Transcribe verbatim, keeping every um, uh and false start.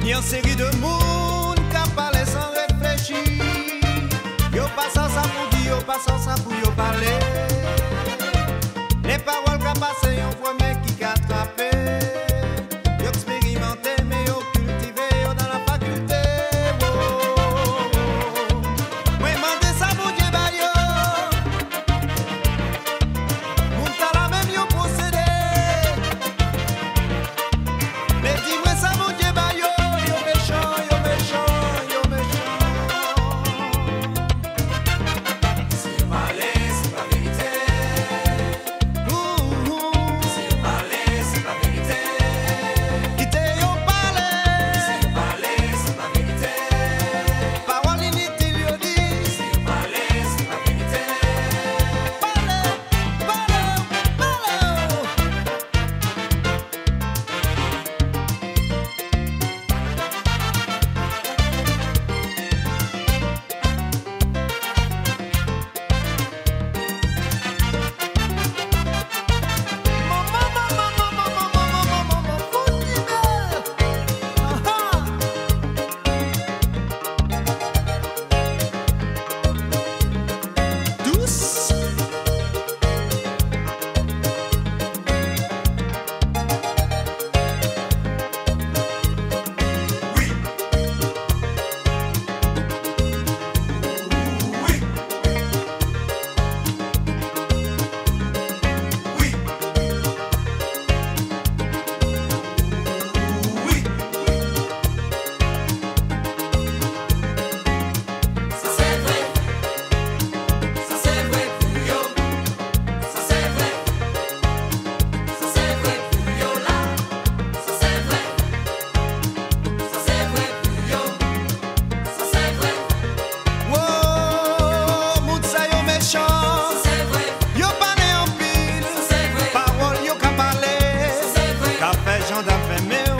Yon série de monde qui parle sans réfléchir. Yo passant ça pour dire, yo passant ça pour yo parler. Les paroles qui passent, yon premier qui attrapé. Yo expérimenté, mais yo cultivé, yo dans la faculté. Moi mandé ça pour Dieu ba yo. Moun ta la même yo procédé. Mais dis-moi ça pour Dieu ba yo. Yo méchant, yo méchant, yo méchant. C'est parler, c'est pas vérité. Ouh, ouh. C'est parler, c'est pas vérité. Quittez yo parler. C'est parler, c'est pas vérité. Parole inutile yo dit. C'est parler, c'est pas vérité. Parler, parler, parler. Douce. Oui. Oui. Oui. Oui. Ça c'est vrai. Ça c'est vrai pour yo. Ça c'est vrai. Ça c'est vrai pour yo là. Ça c'est vrai. Ça c'est vrai pour yo. Ça c'est vrai. Wow, moun sa yo méchant. Ça c'est vrai. Yo pas né en pile. Ça c'est vrai. Parole yo ka parler. Ça c'est vrai. Ka fait gens d'affaires mais